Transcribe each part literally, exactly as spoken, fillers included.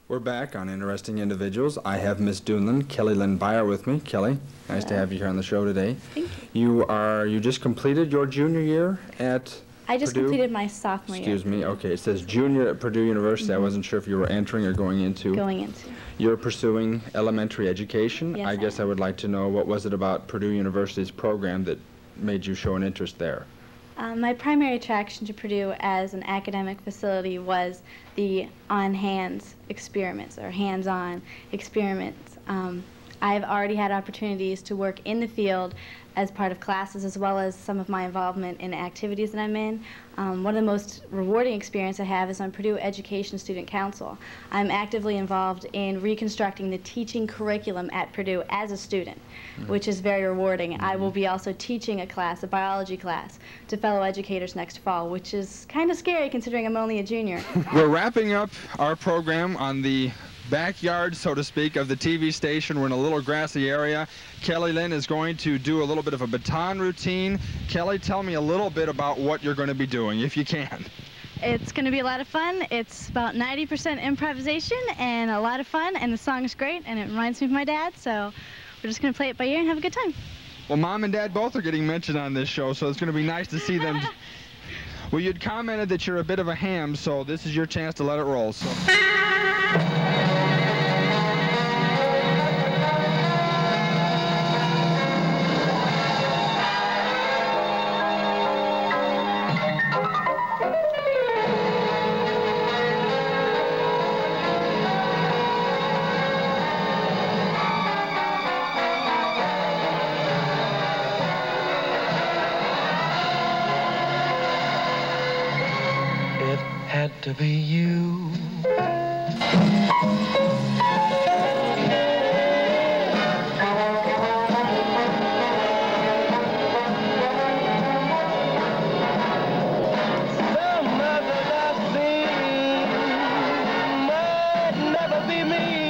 We're back on Interesting Individuals. I have Miss Dunlin, Kelly Lynn Beyer with me. Kelly, nice Hello. to have you here on the show today. Thank you. You are, you just completed your junior year at I just Purdue? completed my sophomore Excuse year. me, okay, it says junior at Purdue University. Mm-hmm. I wasn't sure if you were entering or going into. Going into. You're pursuing elementary education. Yes, I I guess am. I would like to know, what was it about Purdue University's program that made you show an interest there? Um, my primary attraction to Purdue as an academic facility was the on-hands experiments, or hands-on experiments. Um, I've already had opportunities to work in the field as part of classes, as well as some of my involvement in activities that I'm in. Um, one of the most rewarding experiences I have is on Purdue Education Student Council. I'm actively involved in reconstructing the teaching curriculum at Purdue as a student, mm-hmm. which is very rewarding. Mm-hmm. I will be also teaching a class, a biology class, to fellow educators next fall, which is kind of scary considering I'm only a junior. We're wrapping up our program on the backyard, so to speak, of the T V station. We're in a little grassy area. Kelly Lynn is going to do a little bit of a baton routine. Kelly, tell me a little bit about what you're going to be doing, if you can. It's going to be a lot of fun. It's about ninety percent improvisation and a lot of fun, and the song is great, and it reminds me of my dad, so we're just going to play it by ear and have a good time. Well, Mom and Dad both are getting mentioned on this show, so it's going to be nice to see them. Well, you'd commented that you're a bit of a ham, so this is your chance to let it roll. So. Had to be you. Some other thing might never be me.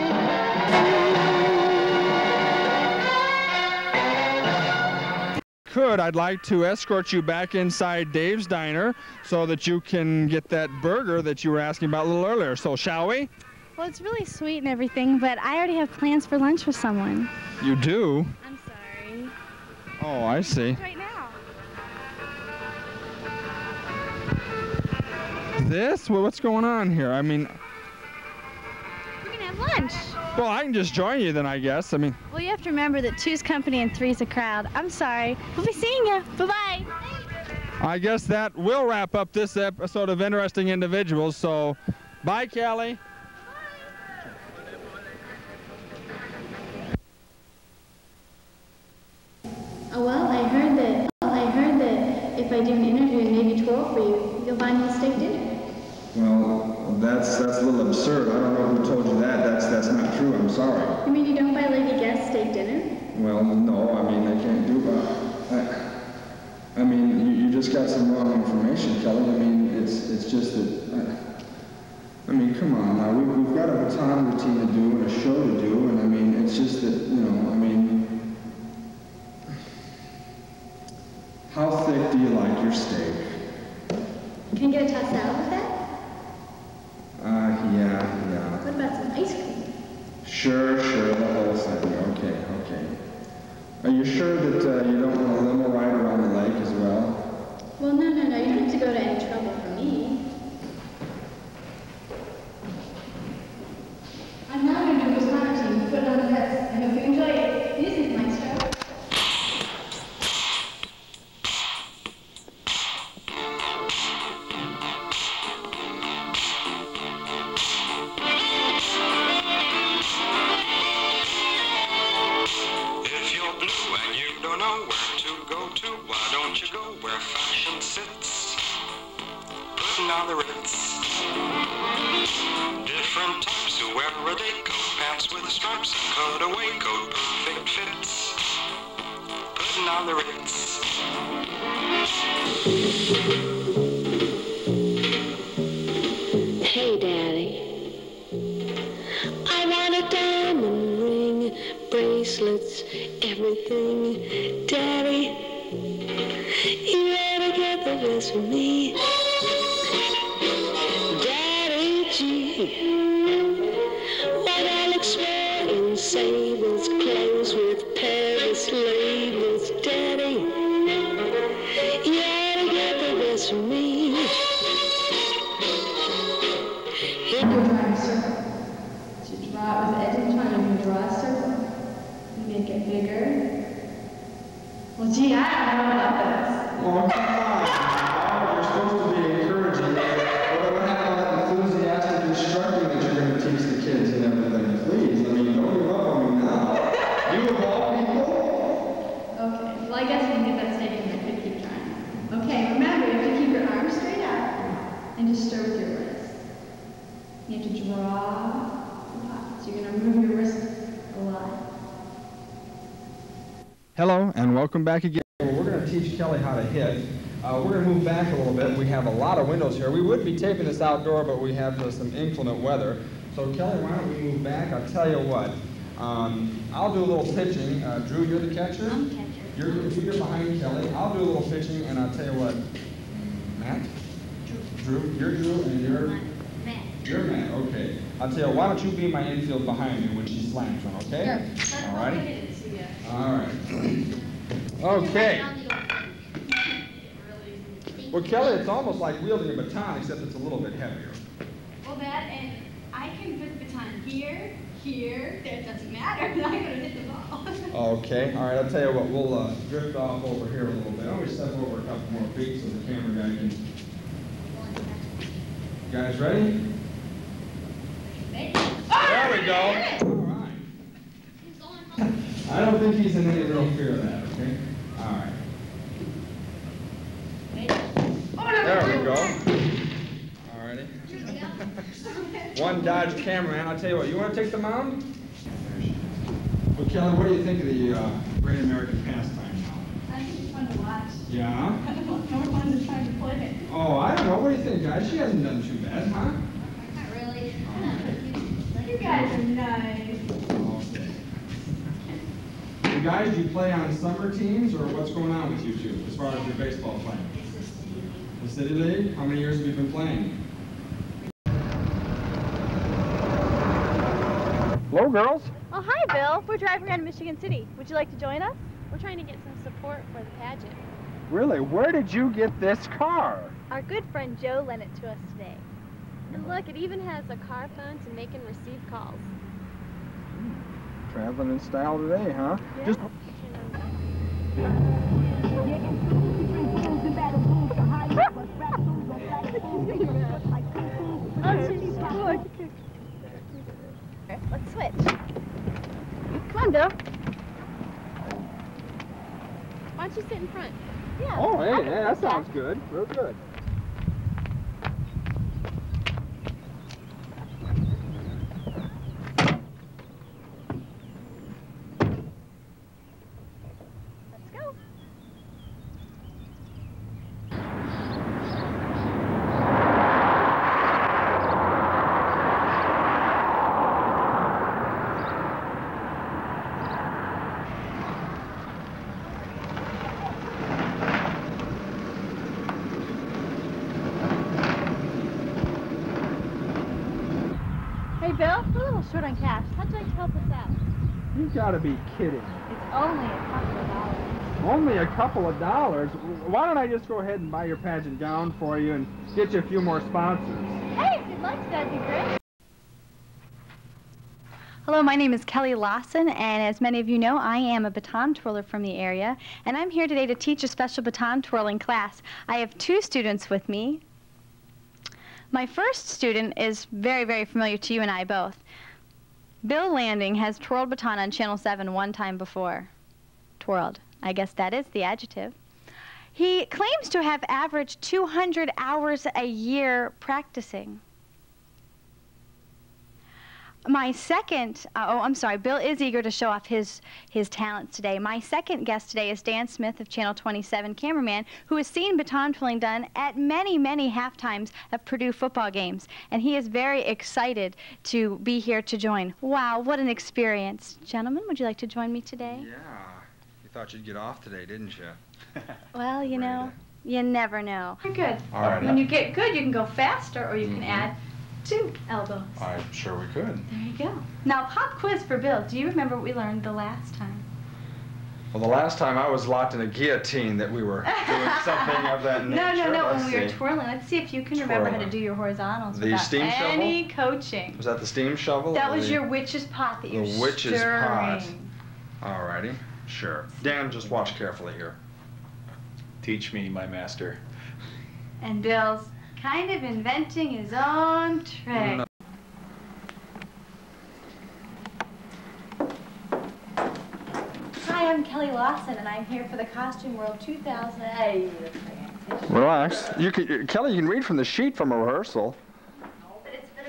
Could, I'd like to escort you back inside Dave's Diner so that you can get that burger that you were asking about a little earlier. So, shall we? Well, it's really sweet and everything, but I already have plans for lunch with someone. You do? I'm sorry. Oh, I see. Right now. This? Well, what's going on here? I mean... We're going to have lunch. Well, I can just join you then, I guess. I mean... Well, you have to remember that two's company and three's a crowd. I'm sorry. We'll be seeing you. Bye-bye. I guess that will wrap up this episode of Interesting Individuals, so bye, Kelly. Oh, well, I heard that, well, I heard that if I do an interview and maybe twirl for you, you'll buy me a steak dinner. Well, that's that's a little absurd. I don't know who told you that. That's that's not true. I'm sorry. You mean you don't buy Lady Guest steak dinner? Well, no. I mean, I can't do that. I, I mean, you, you just got some wrong information, Kelly. I mean, it's it's just that. I, I mean, come on now. We, we've got a baton routine to do and a show to do, and I mean, it's just that, you know. I mean, how thick do you like your steak? Can I get a tossed salad with that? Uh, yeah, yeah. What about some ice cream? Sure, sure, the whole thing. Okay, okay. Are you sure that uh, you don't want a limo ride around the lake as well? Well, no, no, no. You don't have to go to any trouble for me. I'm now going to do this routine. Put it on the press. I hope you enjoy it. Music, maestro. Putting on the Ritz. Different types who wear a day coat, pants with stripes, and cutaway coat, perfect fits. Putting on the Ritz. Hey, Daddy, I want a diamond ring, bracelets, everything. Daddy, you better get the best for me. Daddy G. Oh, come on. Oh, you're supposed to be encouraging it. What about all that enthusiastic instructing that you're going to teach the kids and everything? Please, I mean, don't give up on me now. You of all people? Okay, well, I guess we can get that statement. I could keep trying. Okay, remember, you have to keep your arms straight out and just stir with your wrist. You have to draw the pot. So you're going to move your wrist a lot. Hello, and welcome back again. We're going to teach Kelly how to hit. Uh, we're going to move back a little bit. We have a lot of windows here. We would be taping this outdoor, but we have uh, some inclement weather. So, Kelly, why don't we move back? I'll tell you what. Um, I'll do a little pitching. Uh, Drew, you're the catcher? I'm the catcher. You're, you're behind Kelly. I'll do a little pitching, and I'll tell you what. Matt? Drew. Drew, you're Drew, and you're? Matt. You're Matt, okay. I'll tell you, why don't you be my infield behind me when she slams one, okay? Sure. All right. All right. Okay. Well, Kelly, it's almost like wielding a baton, except it's a little bit heavier. Well, that, and I can put the baton here, here, that doesn't matter. I'm going to hit the ball. Okay. All right, I'll tell you what, we'll uh, drift off over here a little bit. I'll always step over a couple more feet so the camera guy can... You guys ready? There we go. All right. I don't think he's in any real fear of that, okay? All right. There we go. All righty. One Dodge cameraman. I'll tell you what, you want to take the mound? Well, Kelly, what do you think of the uh, Great American Pastime now? I think it's fun to watch. Yeah? I don't know, more fun to try to play. Oh, I don't know. What do you think, guys? She hasn't done too bad, huh? Not really. You guys are nice. Okay. You guys, do you play on summer teams, or what's going on with you two as far as your baseball playing? The City League? How many years have you been playing? Hello, girls. Oh, hi, Bill. We're driving around Michigan City. Would you like to join us? We're trying to get some support for the pageant. Really? Where did you get this car? Our good friend Joe lent it to us today. And look, it even has a car phone to make and receive calls. Traveling in style today, huh? Yeah. Just Let's switch. Come on, Bill. Why don't you sit in front? Yeah. Oh, hey, I'll hey, sit that back. sounds good. Real good. Let's go. Hey, Bill, we're a little short on cash. How'd you like to help us out? You gotta be kidding. It's only a couple of dollars. Only a couple of dollars? Why don't I just go ahead and buy your pageant gown for you and get you a few more sponsors? Hey, if you'd like to, that'd be great. Hello, my name is Kelly Lawson, and as many of you know, I am a baton twirler from the area, and I'm here today to teach a special baton twirling class. I have two students with me. My first student is very, very familiar to you and I both. Bill Landing has twirled baton on Channel seven one time before. Twirled. I guess that is the adjective. He claims to have averaged two hundred hours a year practicing. My second, uh, oh, I'm sorry, Bill is eager to show off his, his talents today. My second guest today is Dan Smith of Channel twenty-seven, cameraman, who has seen baton twirling done at many, many halftimes of Purdue football games. And he is very excited to be here to join. Wow, what an experience. Gentlemen, would you like to join me today? Yeah. You thought you'd get off today, didn't you? Well, you know, you never know. You're good. All right. When you get good, you can go faster, or you can add two elbows. I'm sure we could. There you go. Now, pop quiz for Bill. Do you remember what we learned the last time? Well, the last time I was locked in a guillotine that we were doing something of that nature. No, no, no, Let's when we were see. twirling. Let's see if you can remember how to Twirling. do your horizontals The without steam shovel? any coaching. Was that the steam shovel? That or was the... your witch's pot that the you're witch's stirring. pot. Alrighty, sure. Dan, just watch carefully here. Teach me, my master. And Bill's kind of inventing his own trick. No. Hi, I'm Kelly Lawson, and I'm here for the Costume World two thousand. Hey, Relax. You can, Kelly, you can read from the sheet from a rehearsal. but it's better.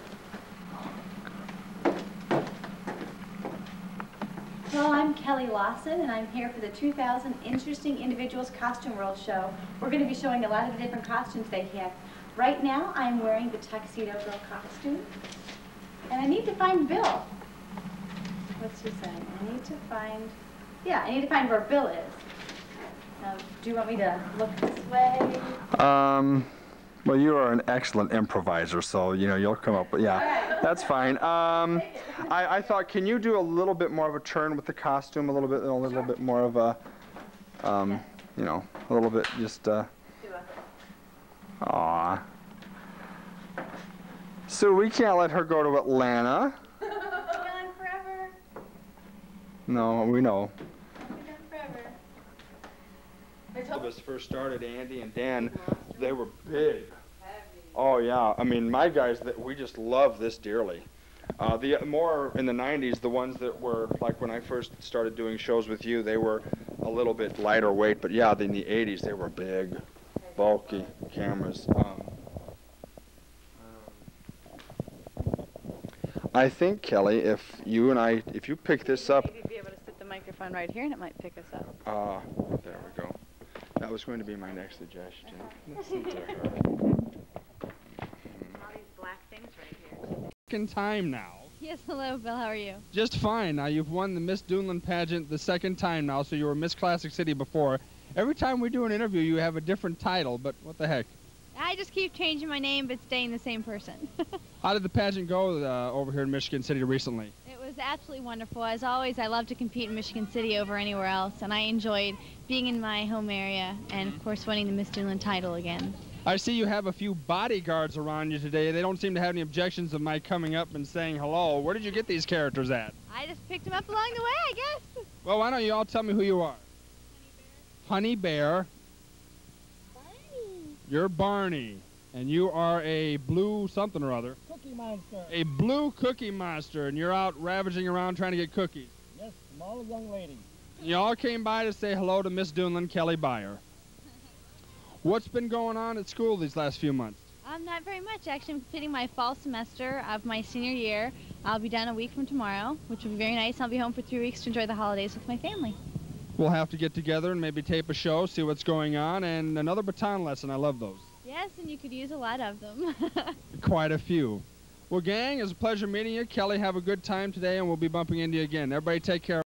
Hello, I'm Kelly Lawson, and I'm here for the two thousand Interesting Individuals Costume World show. We're going to be showing a lot of the different costumes they have. Right now, I'm wearing the Tuxedo Girl costume, and I need to find Bill. What's he saying? I need to find, yeah, I need to find where Bill is. Now, do you want me to look this way? Um, well, you are an excellent improviser, so, you know, you'll come up with, yeah, that's fine. Um, I, I thought, can you do a little bit more of a turn with the costume, a little bit, a little bit more of a, um, you know, a little bit just, uh, aw. So we can't let her go to Atlanta. Gone forever. No, we know. Gone forever. When this first started, Andy and Dan, they were big. Oh yeah, I mean my guys, that we just love this dearly. Uh, the more in the nineties, the ones that were like when I first started doing shows with you, they were a little bit lighter weight. But yeah, in the eighties, they were big, bulky cameras. Um, I think, Kelly, if you and I, if you pick this up. Maybe be able to sit the microphone right here and it might pick us up. Ah, uh, there we go. That was going to be my next suggestion. Listen to her. Mm. All these black things right here. Second time now. Yes, hello, Bill. How are you? Just fine. Now, you've won the Miss Dunlin pageant the second time now, so you were Miss Classic City before. Every time we do an interview, you have a different title, but what the heck? I just keep changing my name, but staying the same person. How did the pageant go uh, over here in Michigan City recently? It was absolutely wonderful. As always, I love to compete in Michigan City over anywhere else, and I enjoyed being in my home area and, of course, winning the Miss Dunlin title again. I see you have a few bodyguards around you today. They don't seem to have any objections of my coming up and saying hello. Where did you get these characters at? I just picked them up along the way, I guess. Well, why don't you all tell me who you are? Honey Bear. Barney. You're Barney, and you are a blue something or other. Cookie Monster. A blue cookie monster, and you're out ravaging around trying to get cookies. Yes, small young lady. You all came by to say hello to Miss Dunlin, Kelly Byer. What's been going on at school these last few months? Um, not very much. Actually, I'm completing my fall semester of my senior year. I'll be done a week from tomorrow, which will be very nice. I'll be home for three weeks to enjoy the holidays with my family. We'll have to get together and maybe tape a show, see what's going on, and another baton lesson. I love those. Yes, and you could use a lot of them. Quite a few. Well, gang, it's a pleasure meeting you. Kelly, have a good time today, and we'll be bumping into you again. Everybody take care.